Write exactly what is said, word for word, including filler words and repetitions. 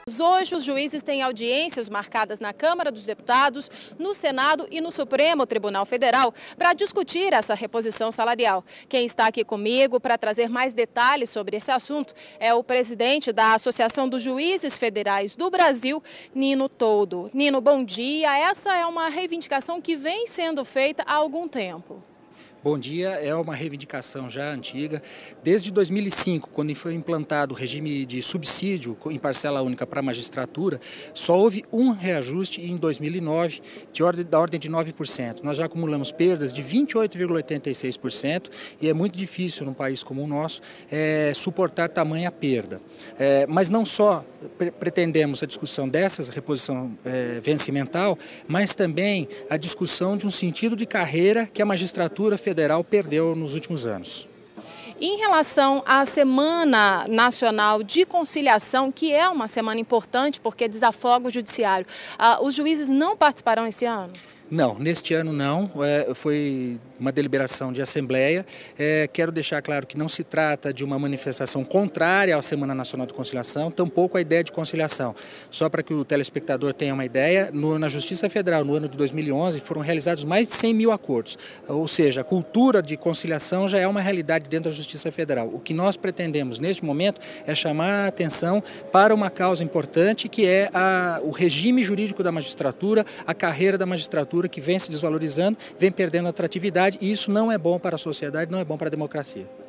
Hoje, os juízes têm audiências marcadas na Câmara dos Deputados, no Senado e no Supremo Tribunal Federal para discutir essa reposição salarial. Quem está aqui comigo para trazer mais detalhes sobre esse assunto é o presidente da Associação dos Juízes Federais do Brasil, Nino Toldo. Nino, bom dia. Essa é uma reivindicação que vem sendo feita há algum tempo. Bom dia, é uma reivindicação já antiga. Desde dois mil e cinco, quando foi implantado o regime de subsídio em parcela única para a magistratura, só houve um reajuste em dois mil e nove, de ordem, da ordem de nove por cento. Nós já acumulamos perdas de vinte e oito vírgula oitenta e seis por cento e é muito difícil num país como o nosso é, suportar tamanha perda. É, mas não só pre pretendemos a discussão dessas reposição é, vencimental, mas também a discussão de um sentido de carreira que a magistratura federal federal perdeu nos últimos anos. Em relação à Semana Nacional de Conciliação, que é uma semana importante porque desafoga o judiciário, uh, os juízes não participarão esse ano? Não, neste ano não, é, foi uma deliberação de assembleia. É, quero deixar claro que não se trata de uma manifestação contrária à Semana Nacional de Conciliação, tampouco a ideia de conciliação. Só para que o telespectador tenha uma ideia, no, na Justiça Federal, no ano de dois mil e onze, foram realizados mais de cem mil acordos. Ou seja, a cultura de conciliação já é uma realidade dentro da Justiça Federal. O que nós pretendemos neste momento é chamar a atenção para uma causa importante, que é a, o regime jurídico da magistratura, a carreira da magistratura, que vem se desvalorizando, vem perdendo atratividade, e isso não é bom para a sociedade, não é bom para a democracia.